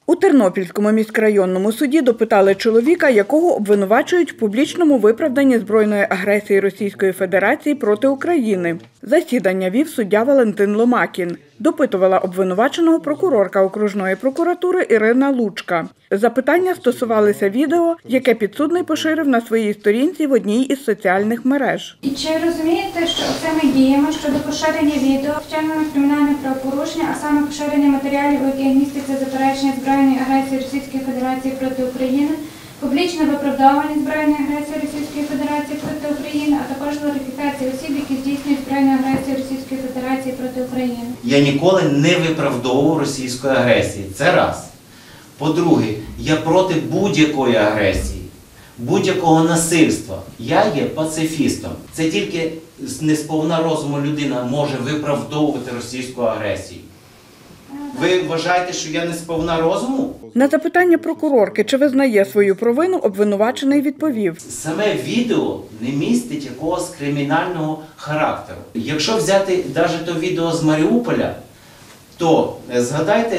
У Тернопільському міськрайонному суді допитали чоловіка, якого обвинувачують в публічному виправданні збройної агресії Російської Федерації проти України. Засідання вів суддя Валентин Ломакін. Допитувала обвинуваченого прокурорка окружної прокуратури Ірина Лучка. Запитання стосувалися відео, яке підсудний поширив на своїй сторінці в одній із соціальних мереж. І чи розумієте, що цими діями щодо поширення відео вчинено кримінальне правопорушення, а саме поширення матеріалів, у яких міститься заперечення збройної агресії Російської Федерації проти України, публічне виправдовування збройної агресії Російської Федерації проти України, а також глорифікація осіб, які здійснюють збройну агресію Російської Федерації проти України? Я ніколи не виправдовував російської агресії. Це раз. По-друге, я проти будь-якої агресії, будь-якого насильства. Я є пацифістом. Це тільки не сповна розуму людина може виправдовувати російську агресію. Ви вважаєте, що я не сповна розуму? На запитання прокурорки, чи визнає свою провину, обвинувачений відповів. Саме відео не містить якогось кримінального характеру. Якщо взяти навіть то відео з Маріуполя, то згадайте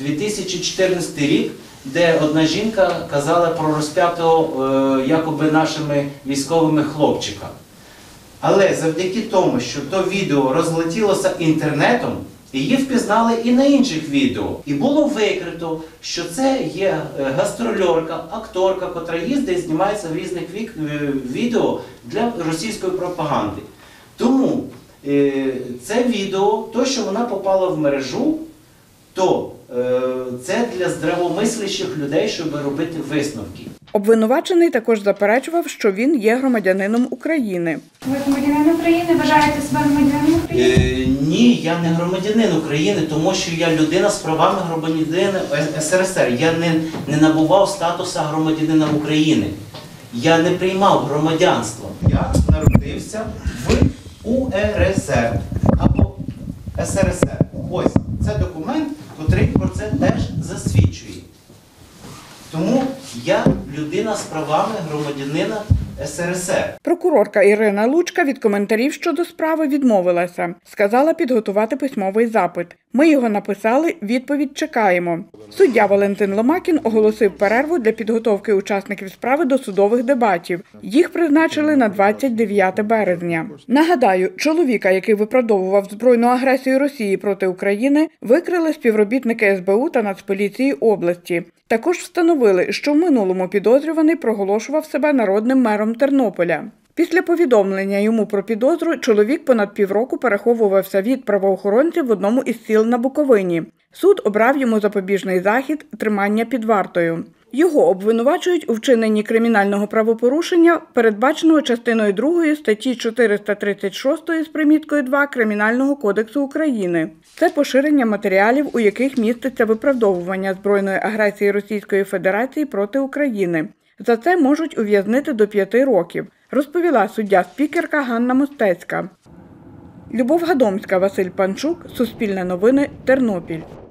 2014 рік, де одна жінка казала про розп'ятого якоби нашими військовими хлопчика. Але завдяки тому, що то відео розлетілося інтернетом, її впізнали і на інших відео. І було викрито, що це є гастрольорка, акторка, котра їздить і знімається в різних відео для російської пропаганди. Тому це відео, то, що вона попала в мережу, то це для здравомислячих людей, щоб робити висновки. Обвинувачений також заперечував, що він є громадянином України. Ви громадянин України? Вважаєте себе громадянином України? Ні, я не громадянин України, тому що я людина з правами громадянина СРСР. Я не набував статусу громадянина України. Я не приймав громадянство. Я народився в УРСР або СРСР. Ось, це документ, який про це теж засвідчує. Тому я людина з правами громадянина СРСР. Прокурорка Ірина Лучка від коментарів щодо справи відмовилася. Сказала підготувати письмовий запит. Ми його написали, відповідь чекаємо. Суддя Валентин Ломакін оголосив перерву для підготовки учасників справи до судових дебатів. Їх призначили на 29 березня. Нагадаю, чоловіка, який виправдовував збройну агресію Росії проти України, викрили співробітники СБУ та Нацполіції області. Також встановили, що в минулому підозрюваний проголошував себе народним мером Тернополя. Після повідомлення йому про підозру чоловік понад півроку переховувався від правоохоронців в одному із сіл на Буковині. Суд обрав йому запобіжний захід – тримання під вартою. Його обвинувачують у вчиненні кримінального правопорушення, передбаченого частиною 2 статті 436 з приміткою 2 Кримінального кодексу України. Це поширення матеріалів, у яких міститься виправдовування збройної агресії Російської Федерації проти України. За це можуть ув'язнити до 5 років, розповіла суддя-спікерка Ганна Мостецька. Любов Гадомська, Василь Панчук, Суспільне новини, Тернопіль.